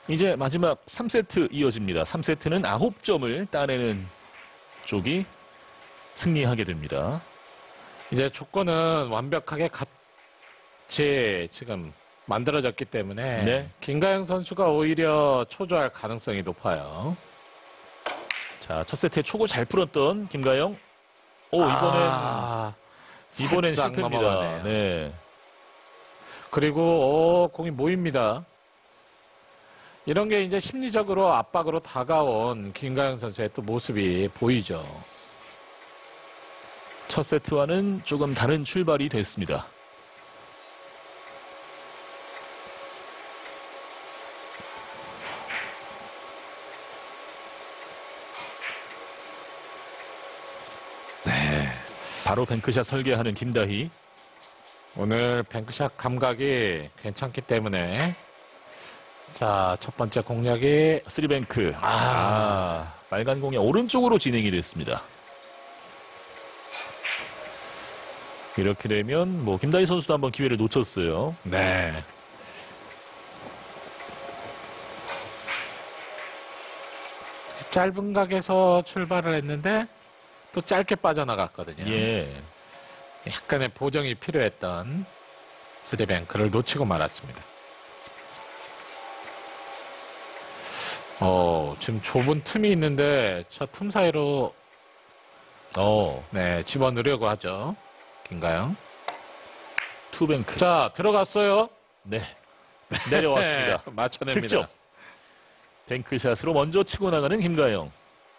이제 마지막 3세트 이어집니다. 3세트는 9점을 따내는 쪽이 승리하게 됩니다. 이제 조건은 완벽하게 같이 지금 만들어졌기 때문에 네. 김가영 선수가 오히려 초조할 가능성이 높아요. 자, 첫 세트에 초구 잘 풀었던 김가영. 이번엔 살짝 실패입니다. 넘어가네요. 네. 그리고 공이 모입니다. 이런 게 이제 심리적으로 압박으로 다가온 김가영 선수의 또 모습이 보이죠. 첫 세트와는 조금 다른 출발이 됐습니다. 네. 바로 뱅크샷 설계하는 김다희. 오늘 뱅크샷 감각이 괜찮기 때문에 자, 첫 번째 공략이 3뱅크. 빨간 공이 오른쪽으로 진행이 됐습니다. 이렇게 되면 뭐 김다희 선수도 한번 기회를 놓쳤어요. 네. 짧은 각에서 출발을 했는데 또 짧게 빠져나갔거든요. 예. 약간의 보정이 필요했던 3뱅크를 놓치고 말았습니다. 지금 좁은 틈이 있는데 저 틈 사이로 네, 집어넣으려고 하죠. 김가영. 투뱅크. 자, 들어갔어요. 네. 내려왔습니다. 네, 맞춰냅니다. 득점. 뱅크샷으로 먼저 치고 나가는 김가영.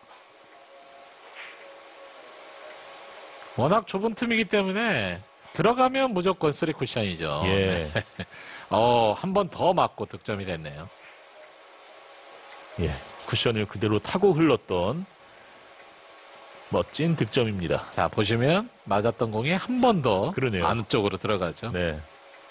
워낙 좁은 틈이기 때문에 들어가면 무조건 3쿠션이죠. 예. 네. 한 번 더 맞고 득점이 됐네요. 예. 쿠션을 그대로 타고 흘렀던 멋진 득점입니다. 자, 보시면 맞았던 공이 한 번 더 그러네요. 안쪽으로 들어가죠. 네.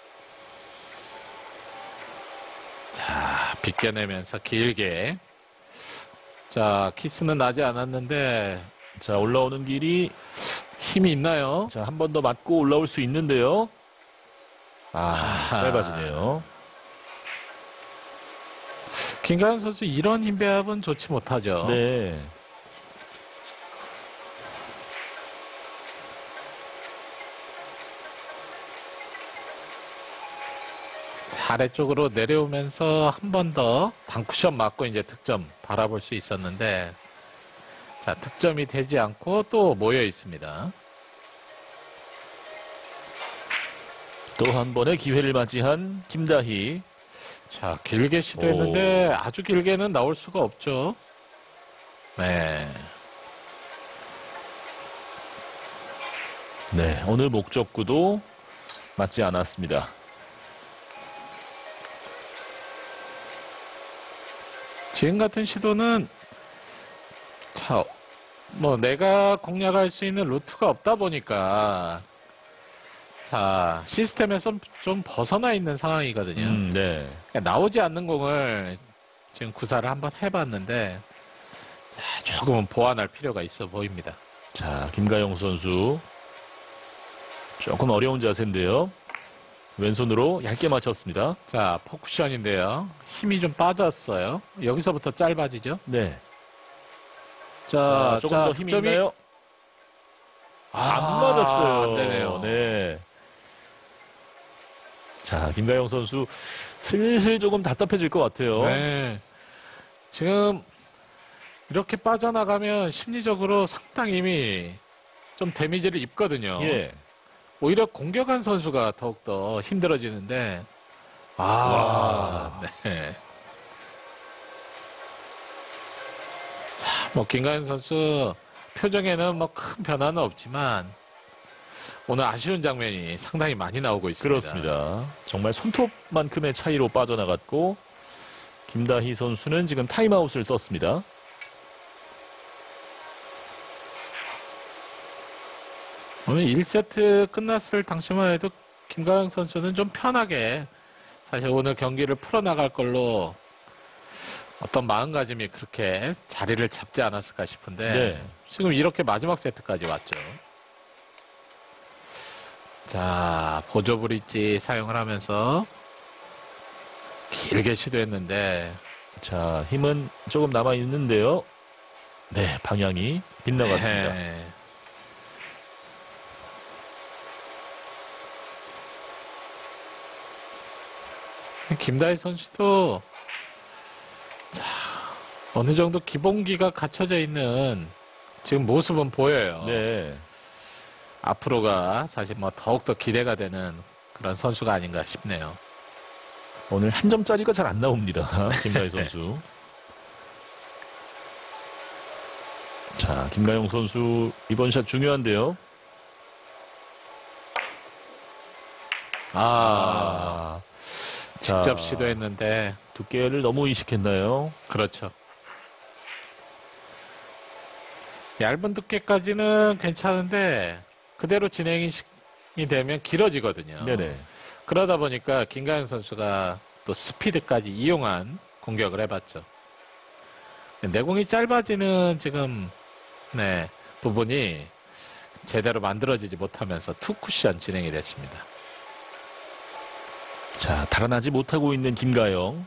자, 비껴내면서 길게. 자, 키스는 나지 않았는데 자, 올라오는 길이 힘이 있나요? 자, 한 번 더 맞고 올라올 수 있는데요. 짧아지네요. 김가연 선수 이런 힘 배합은 좋지 못하죠. 네. 아래쪽으로 내려오면서 한 번 더 단쿠션 맞고 이제 득점 바라볼 수 있었는데 자, 득점이 되지 않고 또 모여 있습니다. 또 한 번의 기회를 맞이한 김다희. 자, 길게 시도했는데 아주 길게는 나올 수가 없죠. 네. 네, 오늘 목적구도 맞지 않았습니다. 지금 같은 시도는 자, 뭐 내가 공략할 수 있는 루트가 없다 보니까 자, 시스템에서 좀 벗어나 있는 상황이거든요. 네. 그러니까 나오지 않는 공을 지금 구사를 한번 해봤는데 자, 조금은 보완할 필요가 있어 보입니다. 자, 김가영 선수. 조금 어려운 자세인데요. 왼손으로 얇게 맞췄습니다. 자, 포쿠션인데요. 힘이 좀 빠졌어요. 여기서부터 짧아지죠. 네. 자, 조금 더 힘이 득점이 있나요? 안 맞았어요. 안 되네요. 네. 자, 김가영 선수 슬슬 조금 답답해질 것 같아요. 네. 지금 이렇게 빠져나가면 심리적으로 상당히 이미 좀 데미지를 입거든요. 예. 오히려 공격한 선수가 더욱더 힘들어지는데 와. 네. 자, 뭐 김가연 선수 표정에는 뭐 큰 변화는 없지만 오늘 아쉬운 장면이 상당히 많이 나오고 있습니다. 그렇습니다. 정말 손톱만큼의 차이로 빠져나갔고 김다희 선수는 지금 타임아웃을 썼습니다. 오늘 1세트 끝났을 당시만 해도 김가영 선수는 좀 편하게 사실 오늘 경기를 풀어나갈 걸로 어떤 마음가짐이 그렇게 자리를 잡지 않았을까 싶은데 네. 지금 이렇게 마지막 세트까지 왔죠. 자, 보조 브릿지 사용을 하면서 길게 시도했는데 자, 힘은 조금 남아 있는데요. 네, 방향이 빗나갔습니다. 네. 김다희 선수도 자, 어느 정도 기본기가 갖춰져 있는 지금 모습은 보여요. 네. 앞으로가 사실 뭐 더욱더 기대가 되는 그런 선수가 아닌가 싶네요. 오늘 한 점짜리가 잘 안 나옵니다. 김다희 선수. 자, 김가영 선수 이번 샷 중요한데요. 자, 직접 시도했는데 두께를 너무 의식했나요? 그렇죠. 얇은 두께까지는 괜찮은데 그대로 진행이 되면 길어지거든요. 네네. 그러다 보니까 김가영 선수가 또 스피드까지 이용한 공격을 해봤죠. 내공이 짧아지는 지금 부분이 제대로 만들어지지 못하면서 투 쿠션 진행이 됐습니다. 자, 달아나지 못하고 있는 김가영.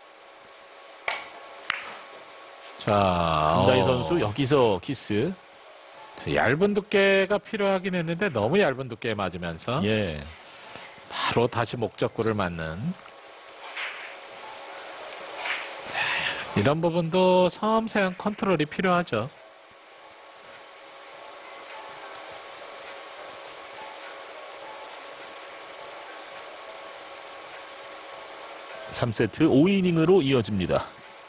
자, 김다희 선수 여기서 키스. 얇은 두께가 필요하긴 했는데 너무 얇은 두께에 맞으면서 예. 바로 다시 목적구를 맞는 이런 부분도 섬세한 컨트롤이 필요하죠. 3세트 5이닝으로 이어집니다.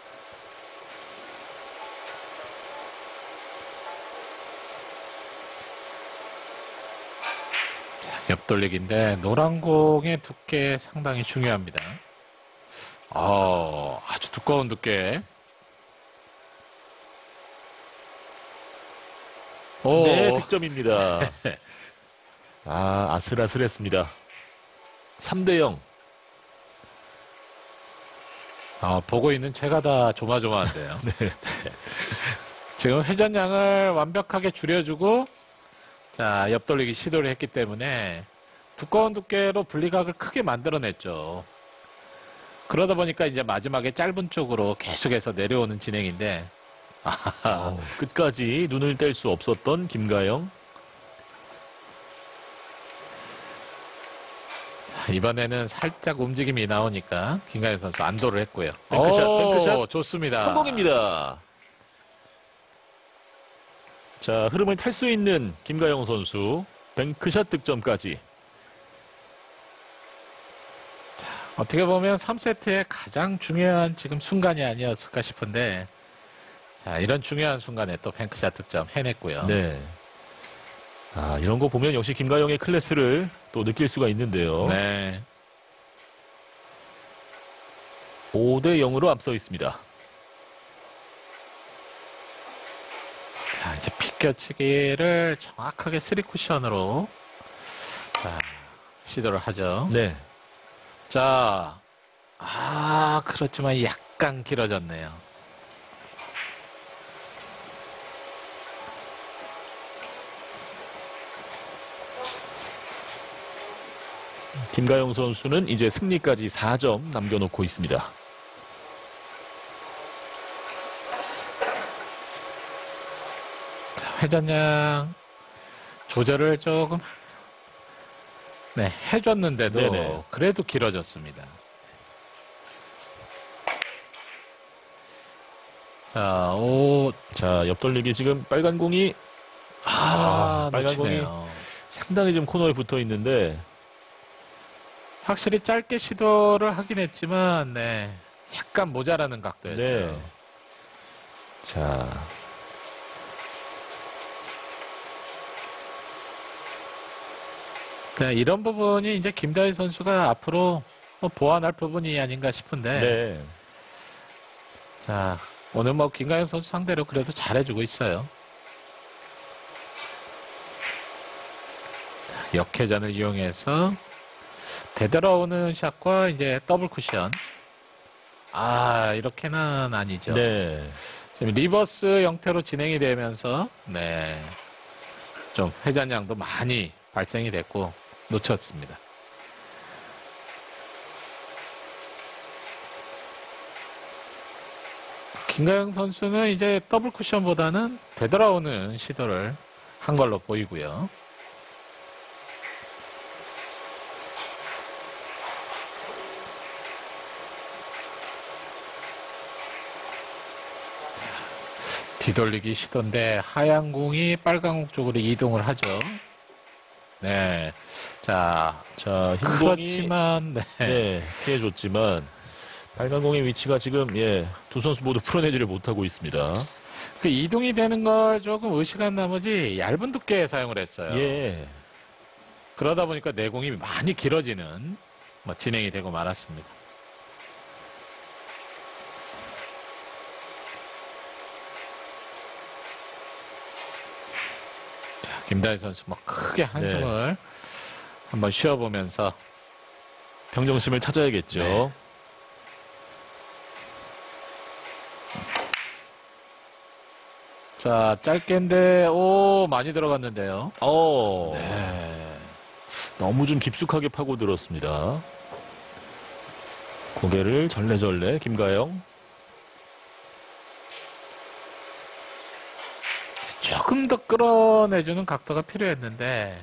옆돌리기인데 노란 공의 두께 상당히 중요합니다. 아주 두꺼운 두께. 네, 득점입니다. 아슬아슬했습니다. 3대0. 보고 있는 제가 다 조마조마한데요. 네. 지금 회전량을 완벽하게 줄여주고 자, 옆돌리기 시도를 했기 때문에 두꺼운 두께로 분리각을 크게 만들어냈죠. 그러다 보니까 이제 마지막에 짧은 쪽으로 계속해서 내려오는 진행인데 끝까지 눈을 뗄 수 없었던 김가영. 이번에는 살짝 움직임이 나오니까 김가영 선수 안도를 했고요. 뱅크샷. 좋습니다. 성공입니다. 자, 흐름을 탈 수 있는 김가영 선수. 뱅크샷 득점까지. 어떻게 보면 3세트의 가장 중요한 지금 순간이 아니었을까 싶은데 자, 이런 중요한 순간에 또 뱅크샷 득점 해냈고요. 네. 이런 거 보면 역시 김가영의 클래스를 또 느낄 수가 있는데요. 네. 5대0으로 앞서 있습니다. 자, 이제 비껴치기를 정확하게 3쿠션으로 시도를 하죠. 네. 자, 그렇지만 약간 길어졌네요. 김가영 선수는 이제 승리까지 4점 남겨놓고 있습니다. 회전량 조절을 조금 해줬는데도 네네. 그래도 길어졌습니다. 자, 옆돌리기 지금 빨간 공이 빨간 공이 놓치네요. 상당히 지금 코너에 붙어 있는데 확실히 짧게 시도를 하긴 했지만 약간 모자라는 각도였죠. 네. 자, 이런 부분이 이제 김다희 선수가 앞으로 보완할 부분이 아닌가 싶은데 네. 자, 오늘 김가영 선수 상대로 그래도 잘해주고 있어요. 자, 역회전을 이용해서 되돌아오는 샷과 이제 더블 쿠션. 이렇게는 아니죠. 네. 지금 리버스 형태로 진행이 되면서 좀 회전량도 많이 발생이 됐고 놓쳤습니다. 김가영 선수는 이제 더블 쿠션보다는 되돌아오는 시도를 한 걸로 보이고요. 뒤돌리기 시도인데 하얀 공이 빨간 공 쪽으로 이동을 하죠. 네. 자, 흰 공이 그렇지만 네. 네, 피해줬지만 빨간 공의 위치가 지금 두 선수 모두 풀어내지를 못하고 있습니다. 그 이동이 되는 걸 조금 의식한 나머지 얇은 두께에 사용을 했어요. 예. 그러다 보니까 내공이 많이 길어지는 진행이 되고 말았습니다. 자, 김다희 선수 크게 한숨을 한번 쉬어보면서 평정심을 찾아야겠죠. 네. 자, 짧게인데 많이 들어갔는데요. 네. 너무 좀 깊숙하게 파고들었습니다. 고개를 절레절레 김가영. 조금 더 끌어내주는 각도가 필요했는데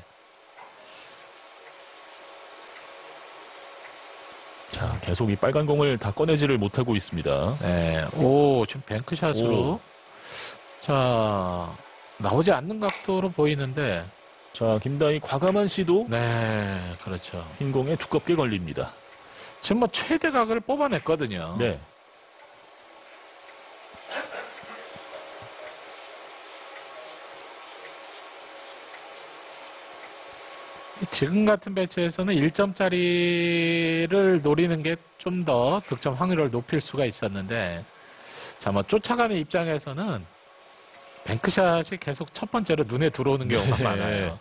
자, 계속 이 빨간 공을 다 꺼내지를 못하고 있습니다. 네. 지금 뱅크샷으로 자, 나오지 않는 각도로 보이는데 자, 김다희 과감한 시도. 네, 그렇죠. 흰 공에 두껍게 걸립니다. 지금 최대각을 뽑아냈거든요. 네. 지금 같은 배치에서는 1점짜리를 노리는 게 좀 더 득점 확률을 높일 수가 있었는데 자, 쫓아가는 입장에서는 뱅크샷이 계속 첫 번째로 눈에 들어오는 경우가 많아요.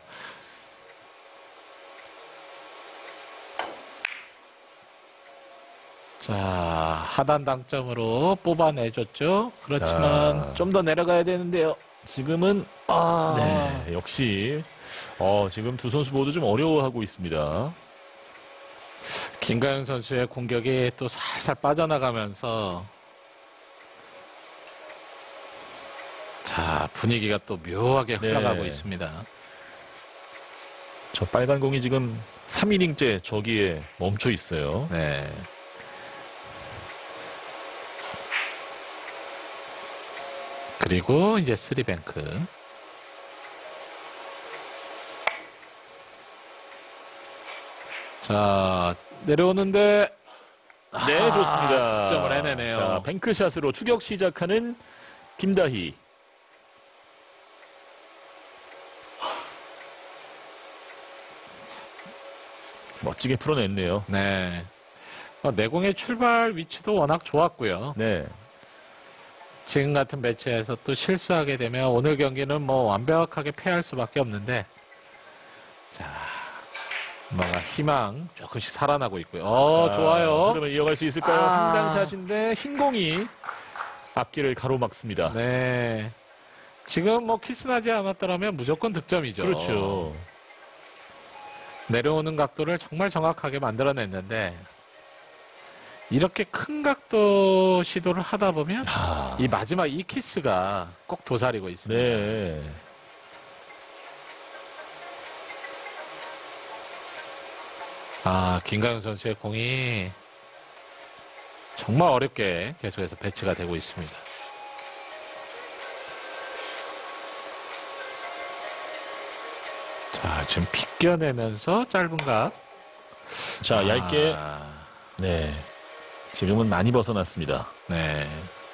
자, 하단 당점으로 뽑아내줬죠. 그렇지만 좀 더 내려가야 되는데요. 지금은 네, 역시 지금 두 선수 모두 좀 어려워하고 있습니다. 김가영 선수의 공격이 또 살살 빠져나가면서 자, 분위기가 또 묘하게 흘러가고 있습니다. 저 빨간 공이 지금 3이닝째 저기에 멈춰 있어요. 네. 그리고 이제 3뱅크. 자, 내려오는데 네, 좋습니다. 득점을 해내네요. 자, 뱅크샷으로 추격 시작하는 김다희. 멋지게 풀어냈네요. 네. 내공의 출발 위치도 워낙 좋았고요. 네. 지금 같은 매치에서 또 실수하게 되면 오늘 경기는 완벽하게 패할 수밖에 없는데 자, 뭔가 희망 조금씩 살아나고 있고요. 자, 좋아요. 흐름을 이어갈 수 있을까요? 한강샷인데 흰 공이 앞길을 가로막습니다. 네. 지금 키스나지 않았더라면 무조건 득점이죠. 그렇죠. 내려오는 각도를 정말 정확하게 만들어냈는데 이렇게 큰 각도 시도를 하다 보면 이 마지막 이 키스가 꼭 도사리고 있습니다. 네. 김가영 선수의 공이 정말 어렵게 계속해서 배치가 되고 있습니다. 자, 지금 빗겨내면서 짧은 각. 자, 얇게. 네. 지금은 많이 벗어났습니다. 네.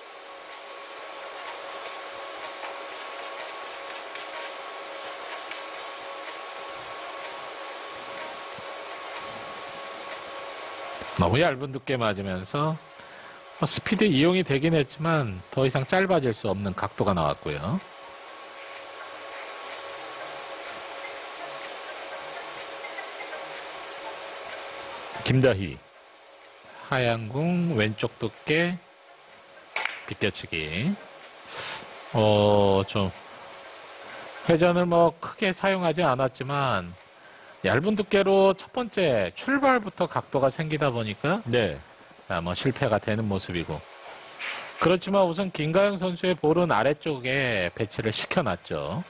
너무 얇은 두께 맞으면서 스피드 이용이 되긴 했지만 더 이상 짧아질 수 없는 각도가 나왔고요. 김다희. 하얀 공 왼쪽 두께 비껴치기. 좀 회전을 크게 사용하지 않았지만 얇은 두께로 첫 번째 출발부터 각도가 생기다 보니까 네. 실패가 되는 모습이고 그렇지만 우선 김가영 선수의 볼은 아래쪽에 배치를 시켜놨죠.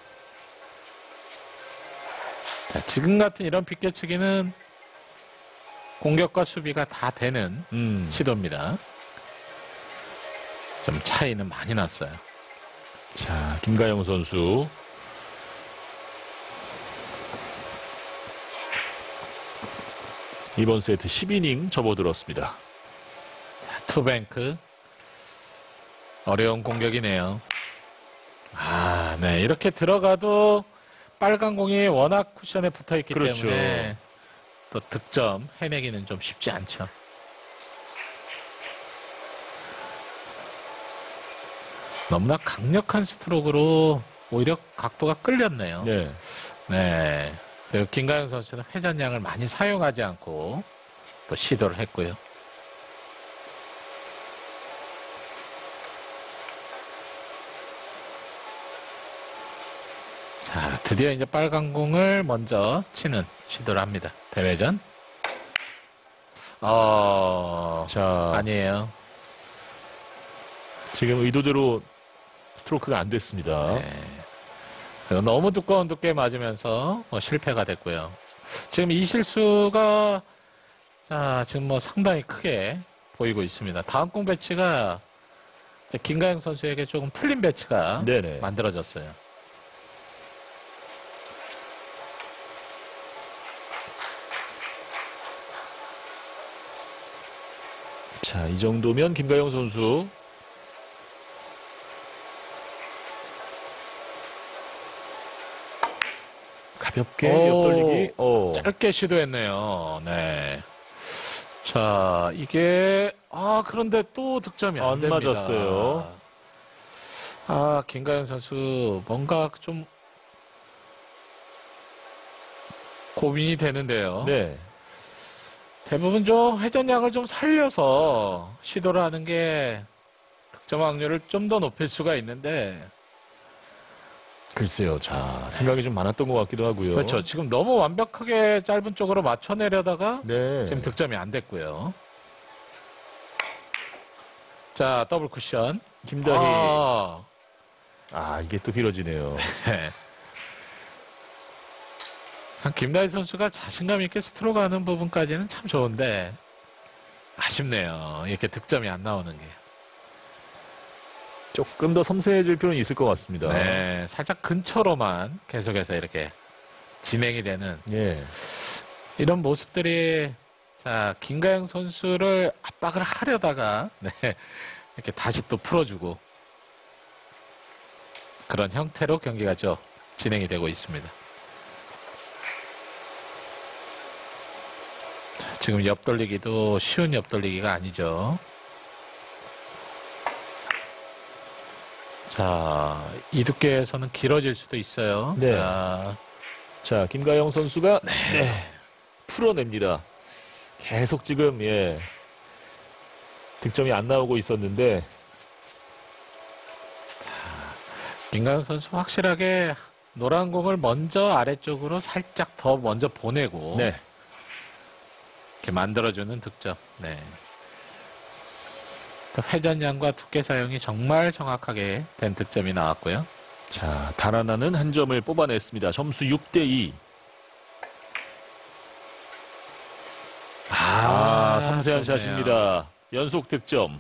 자, 지금 같은 이런 빗겨치기는 공격과 수비가 다 되는 시도입니다. 좀 차이는 많이 났어요. 자, 김가영 선수. 이번 세트 10이닝 접어들었습니다. 자, 투뱅크. 어려운 공격이네요. 아, 네. 이렇게 들어가도 빨간 공이 워낙 쿠션에 붙어 있기 그렇죠. 때문에 또 득점 해내기는 좀 쉽지 않죠. 너무나 강력한 스트로크로 오히려 각도가 끌렸네요. 네. 네. 그리고 김가영 선수는 회전량을 많이 사용하지 않고 또 시도를 했고요. 자, 드디어 이제 빨간 공을 먼저 치는 시도를 합니다. 대회전. 자, 아니에요. 지금 의도대로 스트로크가 안 됐습니다. 네. 그리고 너무 두꺼운 두께 맞으면서 실패가 됐고요. 지금 이 실수가 자, 지금 상당히 크게 보이고 있습니다. 다음 공 배치가 이제 김가영 선수에게 조금 틀린 배치가 네네. 만들어졌어요. 자, 이 정도면 김가영 선수 가볍게 옆돌리기. 짧게 시도했네요. 네. 자, 이게 그런데 또 득점이 안 안 됩니다. 맞았어요. 김가영 선수 뭔가 좀 고민이 되는데요. 네. 대부분 좀 회전량을 좀 살려서 시도를 하는 게 득점 확률을 좀 더 높일 수가 있는데 글쎄요. 자, 생각이 좀 많았던 것 같기도 하고요. 그렇죠. 지금 너무 완벽하게 짧은 쪽으로 맞춰내려다가 네. 지금 득점이 안 됐고요. 자, 더블 쿠션. 김다희. 이게 또 길어지네요. 네. 김다희 선수가 자신감 있게 스트로크 하는 부분까지는 참 좋은데 아쉽네요. 이렇게 득점이 안 나오는 게. 조금 더 섬세해질 필요는 있을 것 같습니다. 네, 살짝 근처로만 계속해서 이렇게 진행이 되는 예. 이런 모습들이 자, 김가영 선수를 압박을 하려다가 이렇게 다시 또 풀어주고 그런 형태로 경기가 진행이 되고 있습니다. 자, 지금 옆돌리기도 쉬운 옆돌리기가 아니죠. 자, 이 두께에서는 길어질 수도 있어요. 네. 자, 김가영 선수가 풀어냅니다. 계속 지금 득점이 안 나오고 있었는데 김가영 선수 확실하게 노란 공을 먼저 아래쪽으로 살짝 더 먼저 보내고 네. 이렇게 만들어주는 득점. 네. 회전량과 두께 사용이 정말 정확하게 된 득점이 나왔고요. 자, 달아나는 한 점을 뽑아냈습니다. 점수 6대2. 섬세한 좋네요. 샷입니다. 연속 득점.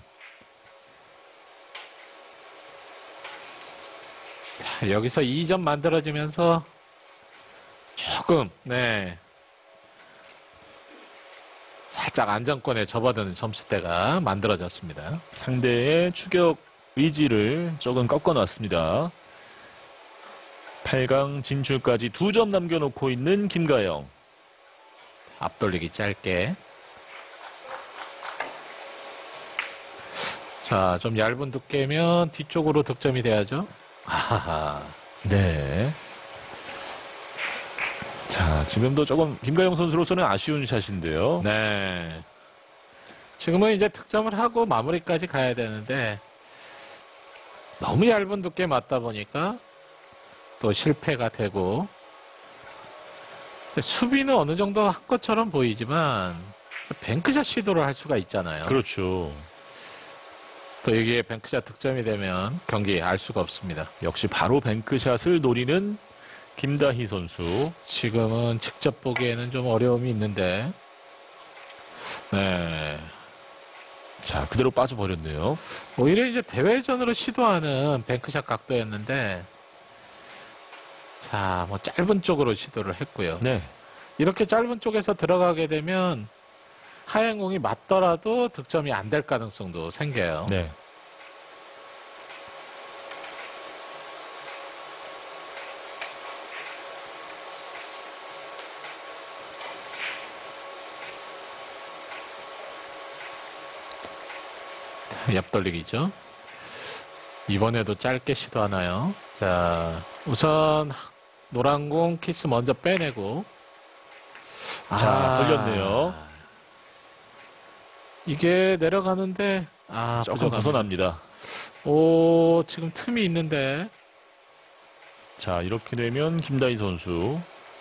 자, 여기서 2점 만들어지면서 조금 살짝 안정권에 접어드는 점수대가 만들어졌습니다. 상대의 추격 의지를 조금 꺾어놨습니다. 8강 진출까지 2점 남겨놓고 있는 김가영. 앞돌리기 짧게. 자, 좀 얇은 두께면 뒤쪽으로 득점이 돼야죠. 네. 자, 지금도 조금 김가영 선수로서는 아쉬운 샷인데요. 네. 지금은 이제 득점을 하고 마무리까지 가야 되는데 너무 얇은 두께 맞다 보니까 또 실패가 되고 수비는 어느 정도 한 것처럼 보이지만 뱅크샷 시도를 할 수가 있잖아요. 그렇죠. 또 여기에 뱅크샷 득점이 되면 경기 알 수가 없습니다. 역시 바로 뱅크샷을 노리는 김다희 선수. 지금은 직접 보기에는 좀 어려움이 있는데, 네. 자, 그대로 빠져버렸네요. 오히려 이제 대회전으로 시도하는 뱅크샷 각도였는데, 자, 뭐 짧은 쪽으로 시도를 했고요. 네. 이렇게 짧은 쪽에서 들어가게 되면 하얀 공이 맞더라도 득점이 안 될 가능성도 생겨요. 네. 옆돌리기죠. 이번에도 짧게 시도하나요? 자, 우선 노란 공 키스 먼저 빼내고. 자, 걸렸네요. 이게 내려가는데 조금 부족합니다. 벗어납니다. 오, 지금 틈이 있는데. 자, 이렇게 되면 김다희 선수.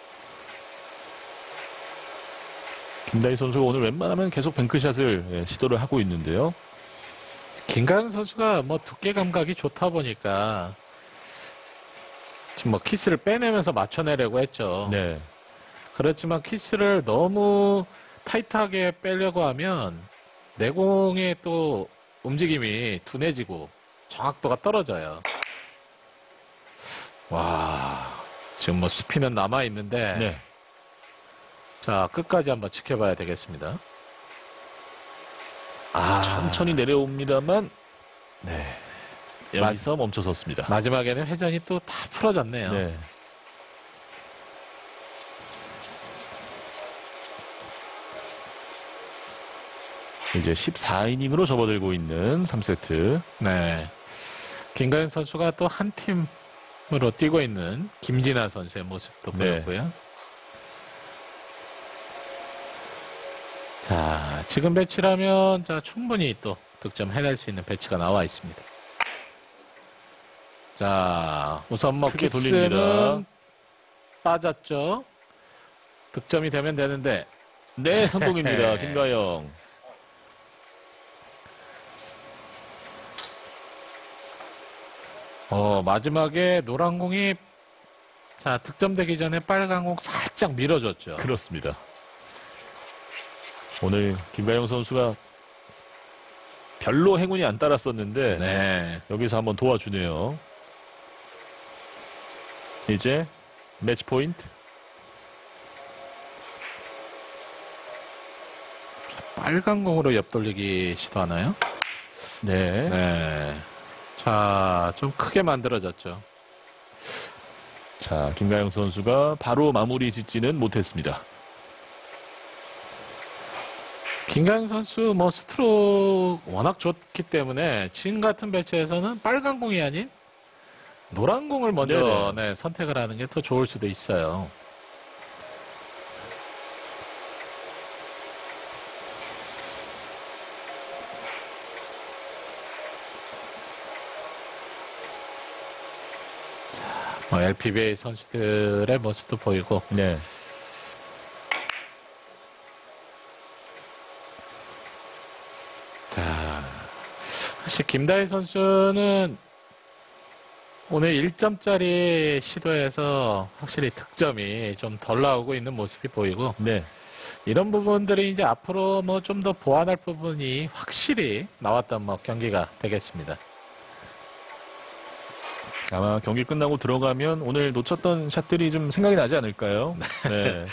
김다희 선수가 오늘 웬만하면 계속 뱅크샷을 시도를 하고 있는데요. 김가영 선수가 뭐 두께 감각이 좋다 보니까 지금 뭐 키스를 빼내면서 맞춰내려고 했죠. 네. 그렇지만 키스를 너무 타이트하게 빼려고 하면 내공의 또 움직임이 둔해지고 정확도가 떨어져요. 와, 지금 뭐 스피는 남아 있는데, 네. 자 끝까지 한번 지켜봐야 되겠습니다. 천천히 내려옵니다만, 네. 여기서 멈춰섰습니다. 마지막에는 회전이 또 다 풀어졌네요. 네. 이제 14이닝으로 접어들고 있는 3세트. 네. 김가연 선수가 또 한 팀으로 뛰고 있는 김진아 선수의 모습도 네. 보였고요. 자, 지금 배치라면 자, 충분히 또 득점 해낼 수 있는 배치가 나와 있습니다. 자, 우선 뭐 크게 키스는 돌립니다. 빠졌죠. 득점이 되면 되는데 네, 성공입니다. 김가영. 마지막에 노란 공이 자, 득점되기 전에 빨간 공 살짝 밀어줬죠. 그렇습니다. 오늘 김가영 선수가 별로 행운이 안 따랐었는데 네. 여기서 한번 도와주네요. 이제 매치 포인트. 빨간 공으로 옆돌리기 시도하나요? 네. 네. 자, 좀 크게 만들어졌죠. 자, 김가영 선수가 바로 마무리 짓지는 못했습니다. 김가영 선수 뭐 스트로크 워낙 좋기 때문에 지금 같은 배치에서는 빨간 공이 아닌 노란 공을 먼저 네, 선택을 하는 게 더 좋을 수도 있어요. LPBA 선수들의 모습도 보이고 네. 자, 사실 김다희 선수는 오늘 1점짜리 시도에서 확실히 득점이 좀 덜 나오고 있는 모습이 보이고 네. 이런 부분들이 이제 앞으로 뭐 좀 더 보완할 부분이 확실히 나왔던 뭐 경기가 되겠습니다. 아마 경기 끝나고 들어가면 오늘 놓쳤던 샷들이 좀 생각이 나지 않을까요? 네.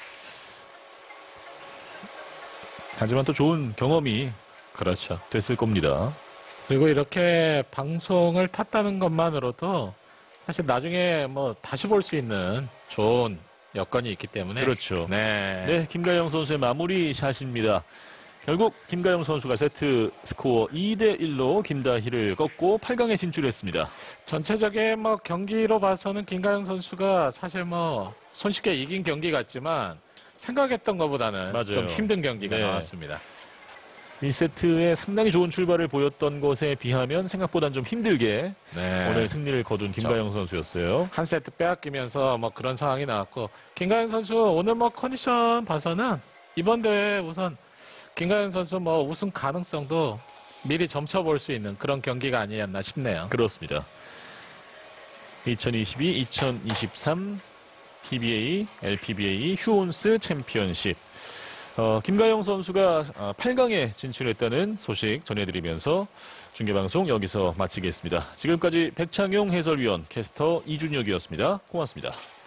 하지만 또 좋은 경험이 그렇죠. 됐을 겁니다. 그리고 이렇게 방송을 탔다는 것만으로도 사실 나중에 뭐 다시 볼 수 있는 좋은 여건이 있기 때문에 그렇죠. 네. 네, 김가영 선수의 마무리 샷입니다. 결국 김가영 선수가 세트 스코어 2대1로 김다희를 꺾고 8강에 진출했습니다. 전체적인 뭐 경기로 봐서는 김가영 선수가 사실 뭐 손쉽게 이긴 경기 같지만 생각했던 것보다는 맞아요. 좀 힘든 경기가 네. 나왔습니다. 1세트에 상당히 좋은 출발을 보였던 것에 비하면 생각보다는 좀 힘들게 네. 오늘 승리를 거둔 김가영 선수였어요. 한 세트 빼앗기면서 뭐 그런 상황이 나왔고 김가영 선수 오늘 뭐 컨디션 봐서는 이번 대회 우선 김가영 선수 뭐 우승 가능성도 미리 점쳐볼 수 있는 그런 경기가 아니었나 싶네요. 그렇습니다. 2022, 2023 PBA, LPBA 휴온스 챔피언십. 김가영 선수가 8강에 진출했다는 소식 전해드리면서 중계방송 여기서 마치겠습니다. 지금까지 백창용 해설위원, 캐스터 이준혁이었습니다. 고맙습니다.